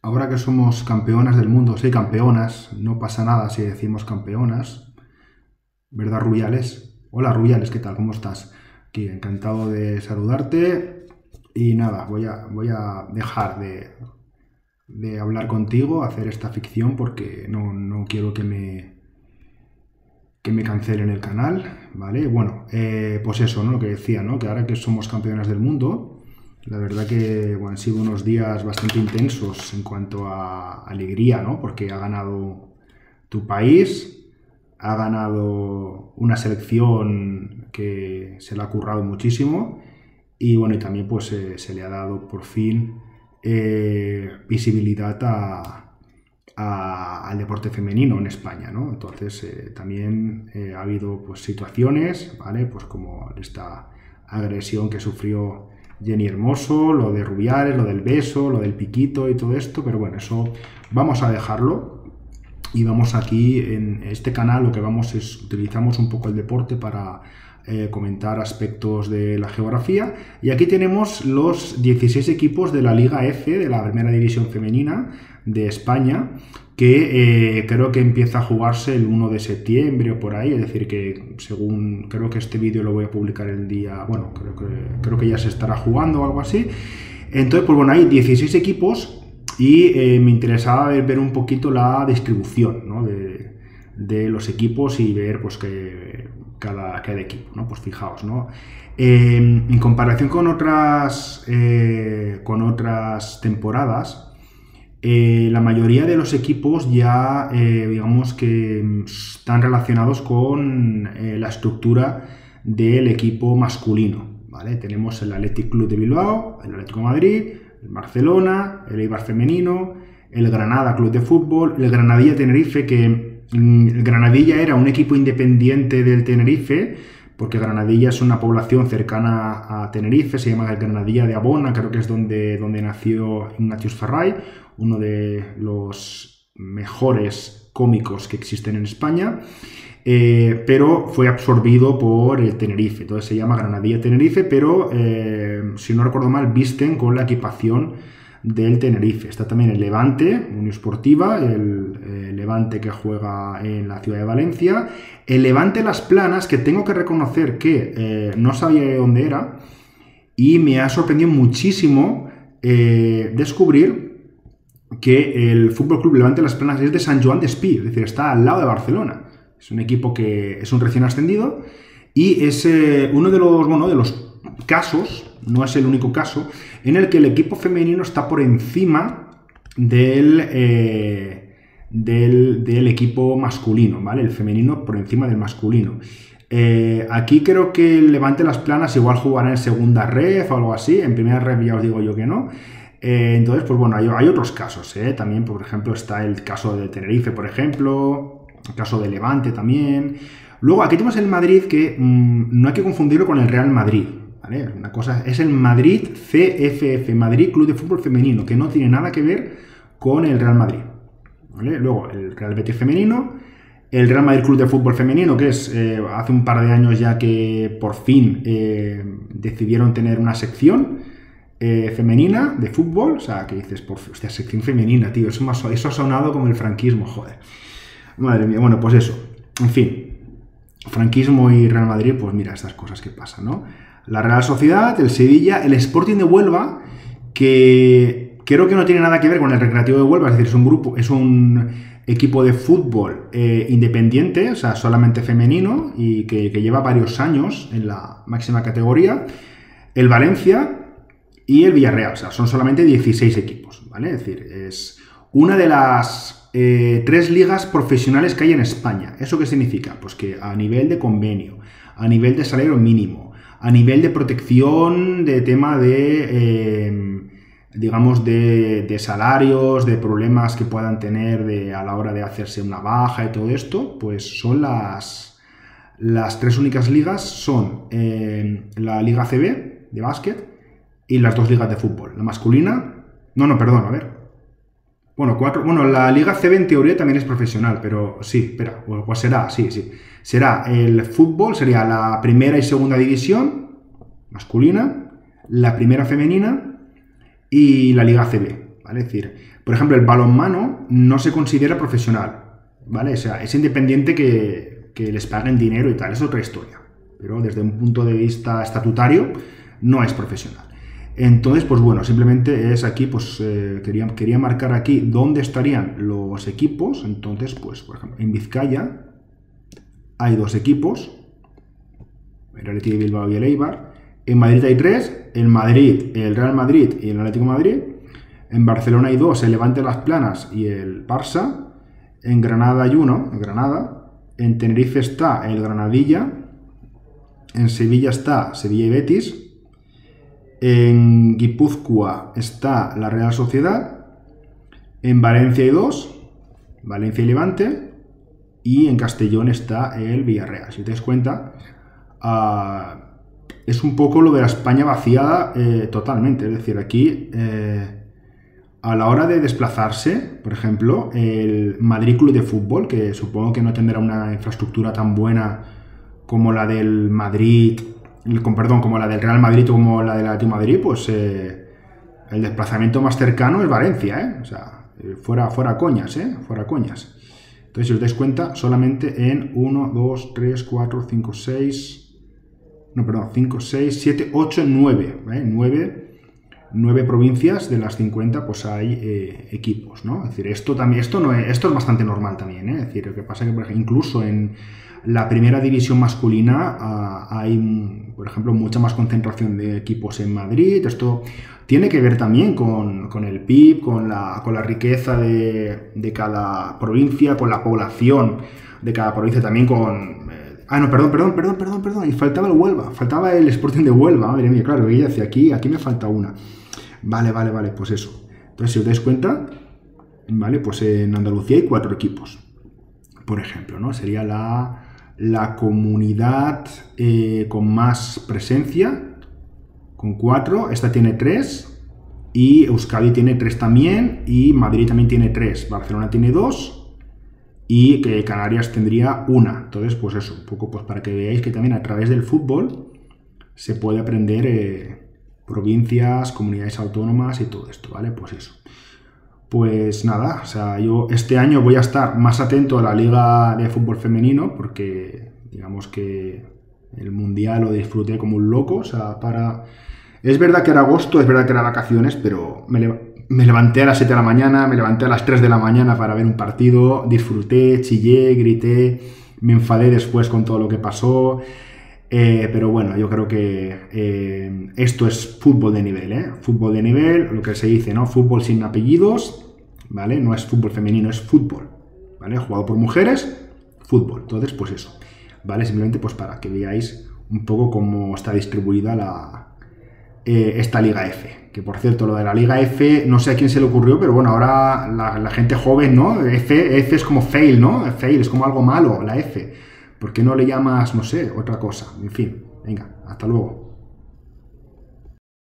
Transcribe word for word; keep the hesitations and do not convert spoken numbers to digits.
ahora que somos campeonas del mundo, sí, campeonas, no pasa nada si decimos campeonas, ¿verdad, Rubiales? Hola, Rubiales, ¿qué tal? ¿Cómo estás? Aquí, encantado de saludarte. Y nada, voy a, voy a dejar de, de hablar contigo, hacer esta ficción, porque no, no quiero que me, que me cancelen el canal, ¿vale? Bueno, eh, pues eso, ¿no? Lo que decía, ¿no? Que ahora que somos campeonas del mundo, la verdad que bueno, han sido unos días bastante intensos en cuanto a alegría, ¿no? Porque ha ganado tu país, ha ganado una selección que se le ha currado muchísimo y bueno, y también pues eh, se le ha dado por fin eh, visibilidad a, a, al deporte femenino en España, ¿no? Entonces eh, también eh, ha habido pues situaciones, ¿vale? Pues como esta agresión que sufrió Jenny Hermoso, lo de Rubiales, lo del beso, lo del piquito y todo esto, pero bueno, eso vamos a dejarlo y vamos aquí en este canal lo que vamos es utilizamos un poco el deporte para eh, comentar aspectos de la geografía y aquí tenemos los dieciséis equipos de la Liga F, de la primera división femenina de España, que eh, creo que empieza a jugarse el uno de septiembre o por ahí, es decir que según, creo que este vídeo lo voy a publicar el día, bueno, creo que, creo que ya se estará jugando o algo así. Entonces, pues bueno, hay dieciséis equipos y eh, me interesaba ver, ver un poquito la distribución, ¿no? de, de los equipos y ver pues que cada, cada equipo, ¿no? Pues fijaos, ¿no? Eh, en comparación con otras, eh, con otras temporadas, Eh, la mayoría de los equipos ya, eh, digamos que están relacionados con eh, la estructura del equipo masculino, ¿vale? Tenemos el Athletic Club de Bilbao, el Atlético de Madrid, el Barcelona, el Eibar femenino, el Granada Club de Fútbol, el Granadilla Tenerife, que mm, el Granadilla era un equipo independiente del Tenerife, porque Granadilla es una población cercana a Tenerife, se llama Granadilla de Abona, creo que es donde, donde nació Ignatius Farray, uno de los mejores cómicos que existen en España, eh, pero fue absorbido por el Tenerife, entonces se llama Granadilla Tenerife, pero eh, si no recuerdo mal visten con la equipación del Tenerife. Está también el Levante, Unión Esportiva, el, el Levante que juega en la ciudad de Valencia, el Levante Las Planas, que tengo que reconocer que eh, no sabía de dónde era y me ha sorprendido muchísimo eh, descubrir que el Fútbol Club Levante Las Planas es de Sant Joan Despí, es decir, está al lado de Barcelona. Es un equipo que es un recién ascendido y es eh, uno de los, bueno, de los casos, no es el único caso, en el que el equipo femenino está por encima del, eh, del, del equipo masculino, ¿vale? El femenino por encima del masculino. Eh, aquí creo que el Levante Las Planas igual jugará en segunda ref o algo así, en primera ref ya os digo yo que no. Eh, entonces, pues bueno, hay, hay otros casos, ¿eh? También, por ejemplo, está el caso de Tenerife, por ejemplo, el caso de Levante también. Luego, aquí tenemos el Madrid, que mmm, no hay que confundirlo con el Real Madrid, ¿vale? Una cosa es el Madrid C F F, Madrid Club de Fútbol Femenino, que no tiene nada que ver con el Real Madrid, ¿vale? Luego, el Real Betis Femenino, el Real Madrid Club de Fútbol Femenino, que es eh, hace un par de años ya que por fin eh, decidieron tener una sección Eh, femenina de fútbol, o sea, que dices, por hostia, sección femenina, tío, eso, más, eso ha sonado como el franquismo, joder. Madre mía, bueno, pues eso, en fin, franquismo y Real Madrid, pues mira, estas cosas que pasan, ¿no? La Real Sociedad, el Sevilla, el Sporting de Huelva, que creo que no tiene nada que ver con el Recreativo de Huelva, es decir, es un grupo, es un equipo de fútbol eh, independiente, o sea, solamente femenino, y que, que lleva varios años en la máxima categoría. El Valencia y el Villarreal, o sea, son solamente dieciséis equipos, ¿vale? Es decir, es una de las eh, tres ligas profesionales que hay en España. ¿Eso qué significa? Pues que a nivel de convenio, a nivel de salario mínimo, a nivel de protección, de tema de, eh, digamos, de, de salarios, de problemas que puedan tener de, a la hora de hacerse una baja y todo esto, pues son las, las tres únicas ligas, son eh, la Liga A C B de básquet, y las dos ligas de fútbol. La masculina... No, no, perdón, a ver. Bueno, cuatro... Bueno, la Liga C B en teoría también es profesional, pero sí, espera, pues será, sí, sí. Será el fútbol, sería la primera y segunda división masculina, la primera femenina y la Liga C B. ¿vale? Es decir, por ejemplo, el balonmano no se considera profesional, ¿vale? O sea, es independiente que, que les paguen dinero y tal, es otra historia. Pero desde un punto de vista estatutario no es profesional. Entonces, pues bueno, simplemente es aquí, pues eh, quería, quería marcar aquí dónde estarían los equipos. Entonces, pues, por ejemplo, en Vizcaya hay dos equipos, el Athletic de Bilbao y el Eibar. En Madrid hay tres, el Madrid, el Real Madrid y el Atlético de Madrid. En Barcelona hay dos, el Levante Las Planas y el Barça. En Granada hay uno, en Granada. En Tenerife está el Granadilla. En Sevilla está Sevilla y Betis. En Guipúzcoa está la Real Sociedad. En Valencia hay dos, Valencia y Levante. Y en Castellón está el Villarreal. Si te das cuenta, uh, es un poco lo de la España vaciada eh, totalmente. Es decir, aquí eh, a la hora de desplazarse, por ejemplo, el Madrid Club de Fútbol, que supongo que no tendrá una infraestructura tan buena como la del Madrid, con perdón, como la del Real Madrid o como la del Atlético de Madrid, pues eh, el desplazamiento más cercano es Valencia, ¿eh? O sea, fuera, fuera coñas, ¿eh? Fuera coñas. Entonces, si os dais cuenta, solamente en uno, dos, tres, cuatro, cinco, seis, no, perdón, cinco, seis, siete, ocho, nueve, ¿eh? nueve, nueve provincias de las cincuenta, pues hay eh, equipos, ¿no? Es decir, esto también, esto no es, esto es bastante normal también, ¿eh? Es decir, lo que pasa es que, por ejemplo, incluso en la primera división masculina uh, hay, por ejemplo, mucha más concentración de equipos en Madrid. Esto tiene que ver también con, con el P I B, con la, con la riqueza de, de cada provincia, con la población de cada provincia, también con... Eh, ah, no, perdón, perdón, perdón, perdón, perdón. Y faltaba el Huelva, faltaba el Sporting de Huelva. Madre mía, claro, ella hacia aquí, aquí me falta una. Vale, vale, vale, pues eso. Entonces, si os dais cuenta, vale, pues en Andalucía hay cuatro equipos, por ejemplo, ¿no? Sería la... la comunidad eh, con más presencia, con cuatro. Esta tiene tres, y Euskadi tiene tres también, y Madrid también tiene tres, Barcelona tiene dos, y que Canarias tendría una. Entonces, pues eso, un poco pues para que veáis que también a través del fútbol se puede aprender eh, provincias, comunidades autónomas y todo esto, ¿vale? Pues eso. Pues nada, o sea, yo este año voy a estar más atento a la Liga de Fútbol Femenino, porque digamos que el Mundial lo disfruté como un loco. O sea, para... Es verdad que era agosto, es verdad que era vacaciones, pero me, le... me levanté a las siete de la mañana, me levanté a las tres de la mañana para ver un partido, disfruté, chillé, grité, me enfadé después con todo lo que pasó. Eh, pero bueno, yo creo que eh, esto es fútbol de nivel, ¿eh? Fútbol de nivel, lo que se dice, ¿no? Fútbol sin apellidos, ¿vale? No es fútbol femenino, es fútbol, ¿vale? Jugado por mujeres, fútbol. Entonces, pues eso, ¿vale? Simplemente pues para que veáis un poco cómo está distribuida la, eh, esta Liga F. Que por cierto, lo de la Liga F, no sé a quién se le ocurrió, pero bueno, ahora la, la gente joven, ¿no? F, F es como fail, ¿no? Fail es como algo malo, la F. ¿Por qué no le llamas, no sé, otra cosa? En fin, venga, hasta luego.